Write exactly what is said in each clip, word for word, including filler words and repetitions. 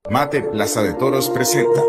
Mate Plaza de Toros presenta.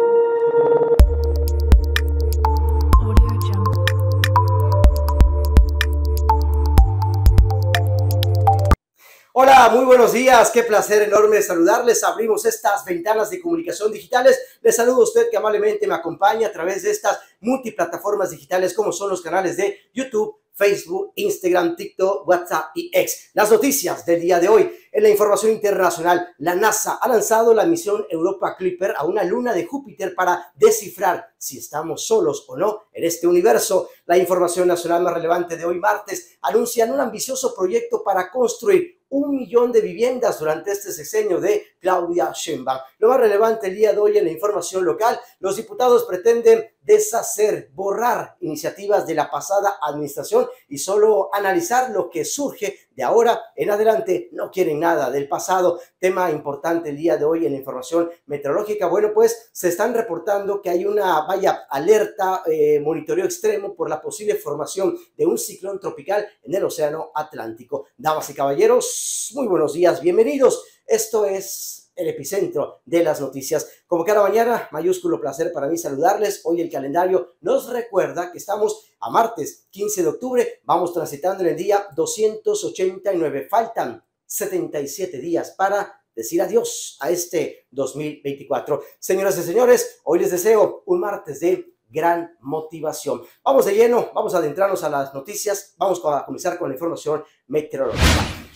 Hola, muy buenos días, qué placer enorme saludarles. Abrimos estas ventanas de comunicación digitales. Les saludo a usted que amablemente me acompaña a través de estas multiplataformas digitales como son los canales de YouTube, Facebook, Instagram, TikTok, WhatsApp y X. Las noticias del día de hoy. En la información internacional, la NASA ha lanzado la misión Europa Clipper a una luna de Júpiter para descifrar si estamos solos o no en este universo. La información nacional más relevante de hoy martes anuncian un ambicioso proyecto para construir un millón de viviendas durante este sexenio de Claudia Sheinbaum. Lo más relevante el día de hoy en la información local, los diputados pretenden deshacer, borrar iniciativas de la pasada administración y solo analizar lo que surge de ahora en adelante. No quieren nada del pasado. Tema importante el día de hoy en la información meteorológica. Bueno, pues se están reportando que hay una, vaya, alerta, eh, monitoreo extremo por la posible formación de un ciclón tropical en el océano Atlántico. Damas y caballeros, muy buenos días, bienvenidos. Esto es el epicentro de las noticias. Como cada mañana, mayúsculo placer para mí saludarles. Hoy el calendario nos recuerda que estamos a martes quince de octubre. Vamos transitando en el día doscientos ochenta y nueve. Faltan setenta y siete días para decir adiós a este dos mil veinticuatro. Señoras y señores, hoy les deseo un martes de gran motivación. Vamos de lleno, vamos a adentrarnos a las noticias. Vamos a comenzar con la información meteorológica.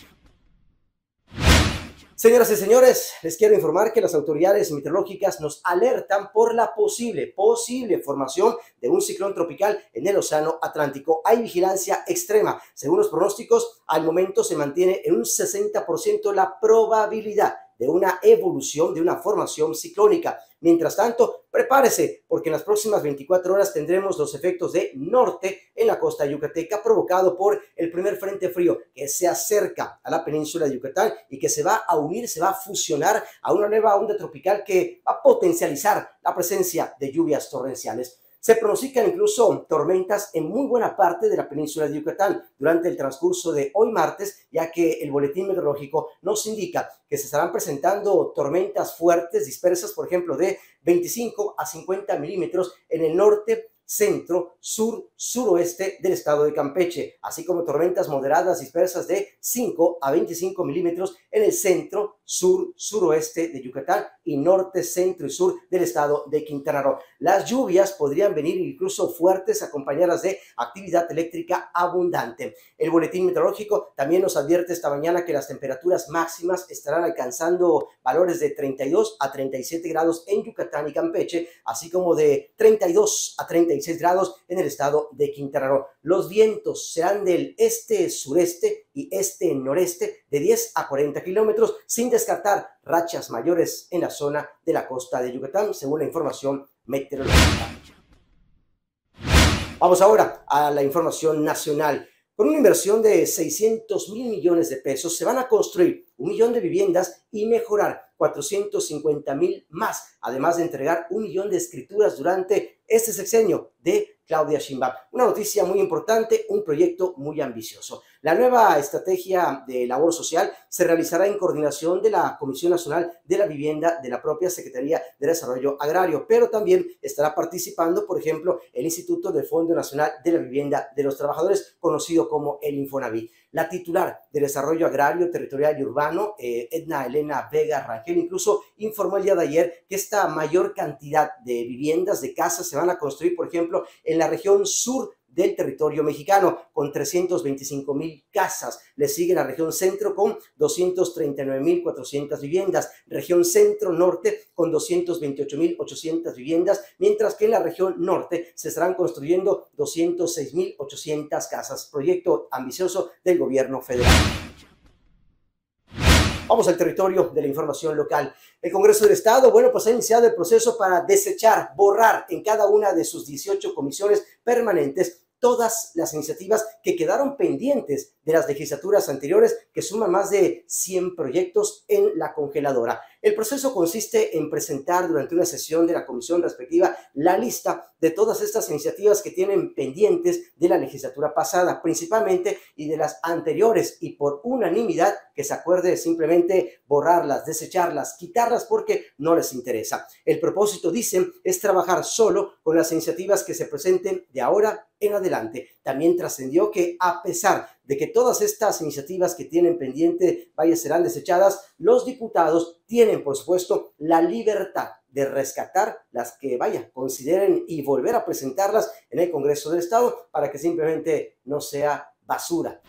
Señoras y señores, les quiero informar que las autoridades meteorológicas nos alertan por la posible, posible formación de un ciclón tropical en el océano Atlántico. Hay vigilancia extrema. Según los pronósticos, al momento se mantiene en un sesenta por ciento la probabilidad de una evolución, de una formación ciclónica. Mientras tanto, prepárese, porque en las próximas veinticuatro horas tendremos los efectos de norte en la costa yucateca provocado por el primer frente frío que se acerca a la península de Yucatán y que se va a unir, se va a fusionar a una nueva onda tropical que va a potencializar la presencia de lluvias torrenciales. Se pronostican incluso tormentas en muy buena parte de la península de Yucatán durante el transcurso de hoy martes, ya que el boletín meteorológico nos indica que se estarán presentando tormentas fuertes dispersas, por ejemplo, de veinticinco a cincuenta milímetros en el norte, centro, sur, suroeste del estado de Campeche, así como tormentas moderadas dispersas de cinco a veinticinco milímetros en el centro, sur, suroeste de Yucatán y norte, centro y sur del estado de Quintana Roo. Las lluvias podrían venir incluso fuertes acompañadas de actividad eléctrica abundante. El boletín meteorológico también nos advierte esta mañana que las temperaturas máximas estarán alcanzando valores de treinta y dos a treinta y siete grados en Yucatán y Campeche, así como de treinta y dos a treinta y seis grados en el estado de Quintana Roo. Los vientos serán del este-sureste y este-noreste de diez a cuarenta kilómetros, sin descartar rachas mayores en la zona de la costa de Yucatán, según la información meteorológica. Vamos ahora a la información nacional. Con una inversión de seiscientos mil millones de pesos, se van a construir un millón de viviendas y mejorar cuatrocientos cincuenta mil más, además de entregar un millón de escrituras durante este sexenio de Claudia Sheinbaum. Una noticia muy importante, un proyecto muy ambicioso. La nueva estrategia de labor social se realizará en coordinación de la Comisión Nacional de la Vivienda de la propia Secretaría de Desarrollo Agrario, pero también estará participando, por ejemplo, el Instituto del Fondo Nacional de la Vivienda de los Trabajadores, conocido como el Infonavit. La titular de Desarrollo Agrario, Territorial y Urbano, eh, Edna Elena Vega Rangel, incluso informó el día de ayer que esta mayor cantidad de viviendas, de casas, se van a construir, por ejemplo, en la región sur del territorio mexicano, con trescientos veinticinco mil casas. Le sigue la región centro con doscientos treinta y nueve mil cuatrocientas viviendas, región centro-norte con doscientos veintiocho mil ochocientas viviendas, mientras que en la región norte se estarán construyendo doscientos seis mil ochocientas casas. Proyecto ambicioso del gobierno federal. Vamos al territorio de la información local. El Congreso del Estado, bueno, pues ha iniciado el proceso para desechar, borrar en cada una de sus dieciocho comisiones permanentes todas las iniciativas que quedaron pendientes de las legislaturas anteriores, que suman más de cien proyectos en la congeladora. El proceso consiste en presentar durante una sesión de la comisión respectiva la lista de todas estas iniciativas que tienen pendientes de la legislatura pasada, principalmente, y de las anteriores, y por unanimidad que se acuerde simplemente borrarlas, desecharlas, quitarlas porque no les interesa. El propósito, dicen, es trabajar solo con las iniciativas que se presenten de ahora en adelante. También trascendió que a pesar de que todas estas iniciativas que tienen pendiente vaya serán desechadas, los diputados tienen, por supuesto, la libertad de rescatar las que, vaya, consideren y volver a presentarlas en el Congreso del Estado para que simplemente no sea basura.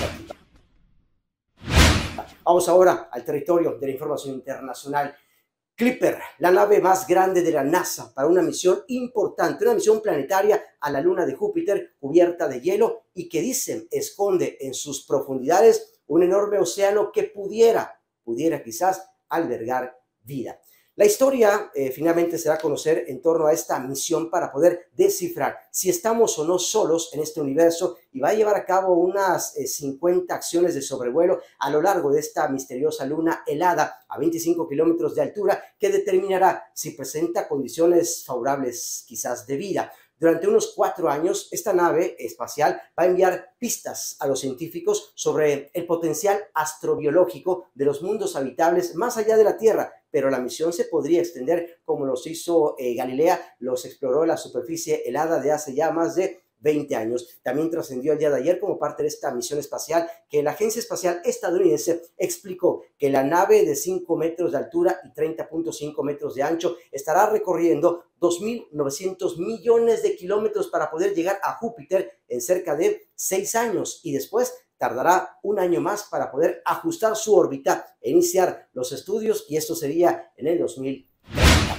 Vamos ahora al territorio de la información internacional. Clipper, la nave más grande de la NASA para una misión importante, una misión planetaria a la luna de Júpiter cubierta de hielo y que dicen esconde en sus profundidades un enorme océano que pudiera, pudiera quizás albergar vida. La historia eh, finalmente se da a conocer en torno a esta misión para poder descifrar si estamos o no solos en este universo y va a llevar a cabo unas eh, cincuenta acciones de sobrevuelo a lo largo de esta misteriosa luna helada a veinticinco kilómetros de altura que determinará si presenta condiciones favorables quizás de vida. Durante unos cuatro años, esta nave espacial va a enviar pistas a los científicos sobre el potencial astrobiológico de los mundos habitables más allá de la Tierra, pero la misión se podría extender como los hizo eh, Galilea, los exploró la superficie helada de hace ya más de veinte años. También trascendió el día de ayer como parte de esta misión espacial que la Agencia Espacial Estadounidense explicó que la nave de cinco metros de altura y treinta punto cinco metros de ancho estará recorriendo dos mil novecientos millones de kilómetros para poder llegar a Júpiter en cerca de seis años y después tardará un año más para poder ajustar su órbita e iniciar los estudios y esto sería en el dos mil treinta.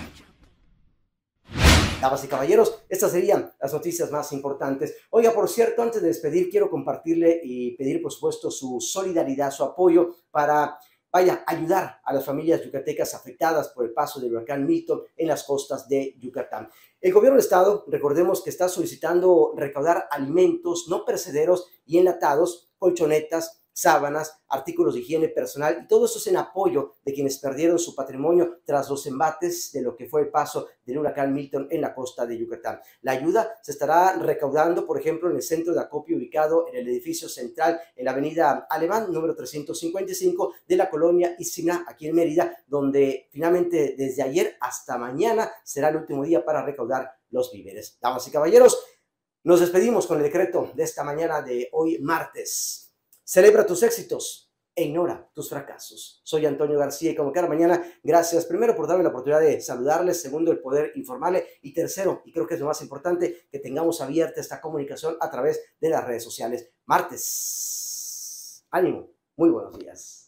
Damas y caballeros, estas serían las noticias más importantes. Oiga, por cierto, antes de despedir, quiero compartirle y pedir, por supuesto, su solidaridad, su apoyo para, vaya, ayudar a las familias yucatecas afectadas por el paso del huracán Milton en las costas de Yucatán. El gobierno del estado, recordemos que está solicitando recaudar alimentos no perecederos y enlatados, colchonetas, sábanas, artículos de higiene personal y todo eso es en apoyo de quienes perdieron su patrimonio tras los embates de lo que fue el paso del huracán Milton en la costa de Yucatán. La ayuda se estará recaudando, por ejemplo, en el centro de acopio ubicado en el edificio central en la avenida Alemán, número trescientos cincuenta y cinco de la colonia Isina, aquí en Mérida, donde finalmente desde ayer hasta mañana será el último día para recaudar los víveres. Damas y caballeros, nos despedimos con el decreto de esta mañana de hoy martes. Celebra tus éxitos e ignora tus fracasos. Soy Antonio García y como cada mañana, gracias primero por darme la oportunidad de saludarles, segundo el poder informarle y tercero, y creo que es lo más importante, que tengamos abierta esta comunicación a través de las redes sociales. Martes, ánimo, muy buenos días.